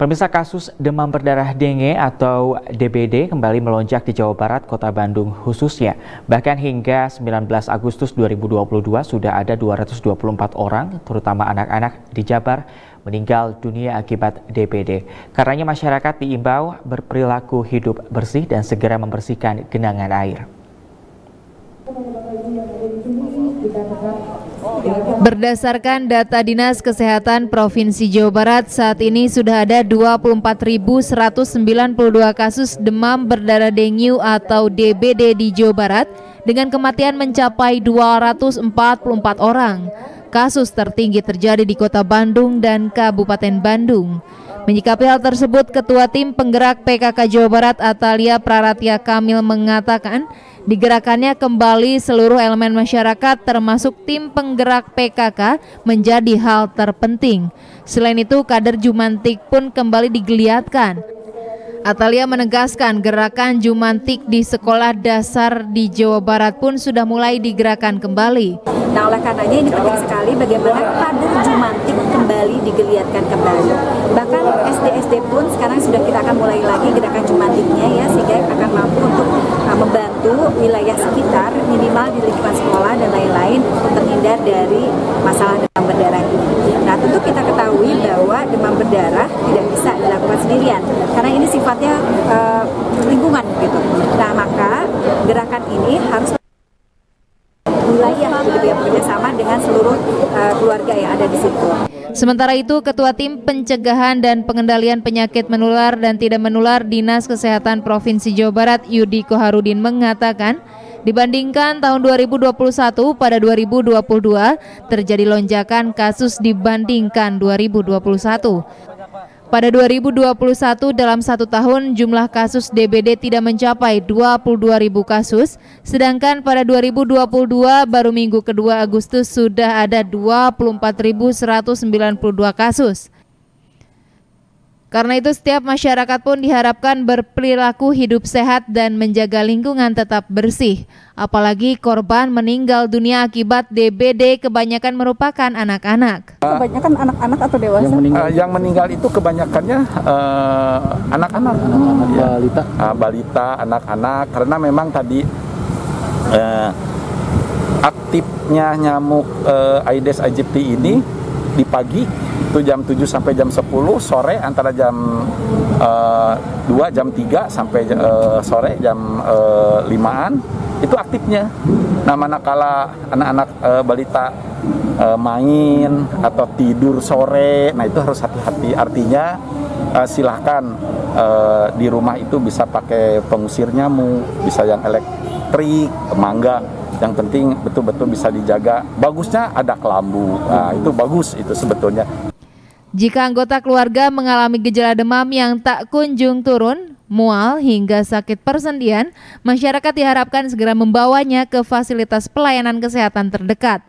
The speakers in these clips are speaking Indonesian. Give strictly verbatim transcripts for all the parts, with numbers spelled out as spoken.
Pemirsa, kasus demam berdarah dengue atau D B D kembali melonjak di Jawa Barat, Kota Bandung khususnya. Bahkan hingga sembilan belas Agustus dua ribu dua puluh dua sudah ada dua ratus dua puluh empat orang, terutama anak-anak di Jabar, meninggal dunia akibat D B D. Karenanya masyarakat diimbau berperilaku hidup bersih dan segera membersihkan genangan air. Berdasarkan data Dinas Kesehatan Provinsi Jawa Barat, saat ini sudah ada dua puluh empat ribu seratus sembilan puluh dua kasus demam berdarah dengue atau D B D di Jawa Barat dengan kematian mencapai dua ratus empat puluh empat orang. Kasus tertinggi terjadi di Kota Bandung dan Kabupaten Bandung. Menyikapi hal tersebut, Ketua Tim Penggerak P K K Jawa Barat Atalia Praratya Kamil mengatakan, digerakannya kembali seluruh elemen masyarakat termasuk tim penggerak P K K menjadi hal terpenting. Selain itu, kader Jumantik pun kembali digeliatkan. Atalia menegaskan gerakan Jumantik di sekolah dasar di Jawa Barat pun sudah mulai digerakkan kembali. Nah, oleh karenanya ini penting sekali bagaimana kader Jumantik kembali digeliatkan kembali. Bahkan S D S D pun sekarang sudah kita akan mulai lagi gerakan Jumantiknya ya, sehingga akan mampu untuk uh, membantu wilayah sekitar minimal di lingkungan sekolah dan lain-lain untuk terhindar dari masalah demam berdarah ini. Nah, tentu kita ketahui bahwa demam berdarah tidak bisa dilakukan sendirian karena ini sifatnya uh, lingkungan gitu. Nah, maka gerakan ini harus wilayah begitu ya, bekerjasama dengan seluruh uh, keluarga yang ada di situ. Sementara itu, Ketua Tim Pencegahan dan Pengendalian Penyakit Menular dan Tidak Menular Dinas Kesehatan Provinsi Jawa Barat Yudi Koharudin mengatakan, dibandingkan tahun dua ribu dua puluh satu, pada dua ribu dua puluh dua terjadi lonjakan kasus dibandingkan dua ribu dua puluh satu. Pada dua ribu dua puluh satu, dalam satu tahun jumlah kasus D B D tidak mencapai dua puluh dua ribu kasus, sedangkan pada dua ribu dua puluh dua baru minggu kedua Agustus sudah ada dua puluh empat ribu seratus sembilan puluh dua kasus. Karena itu setiap masyarakat pun diharapkan berperilaku hidup sehat dan menjaga lingkungan tetap bersih. Apalagi korban meninggal dunia akibat D B D kebanyakan merupakan anak-anak. Kebanyakan anak-anak atau dewasa? Yang meninggal, uh, yang meninggal itu kebanyakannya uh, anak-anak, ya. balita, uh, balita, anak-anak. Karena memang tadi uh, aktifnya nyamuk uh, Aedes aegypti ini di pagi itu jam tujuh sampai jam sepuluh, sore antara jam uh, dua, jam tiga sampai uh, sore jam uh, limaan itu aktifnya. Nah, manakala anak-anak uh, balita uh, main atau tidur sore, nah itu harus hati-hati. Artinya uh, silahkan uh, di rumah itu bisa pakai pengusir nyamuk, bisa yang elektrik, mangga. Yang penting betul-betul bisa dijaga. Bagusnya ada kelambu, nah, itu bagus itu sebetulnya. Jika anggota keluarga mengalami gejala demam yang tak kunjung turun, mual hingga sakit persendian, masyarakat diharapkan segera membawanya ke fasilitas pelayanan kesehatan terdekat.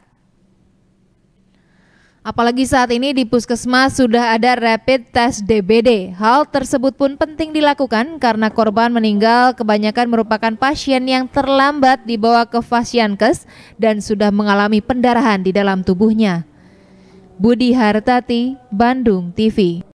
Apalagi saat ini di puskesmas sudah ada rapid test D B D. Hal tersebut pun penting dilakukan karena korban meninggal kebanyakan merupakan pasien yang terlambat dibawa ke Fasyankes dan sudah mengalami pendarahan di dalam tubuhnya. Budi Hartati, Bandung T V.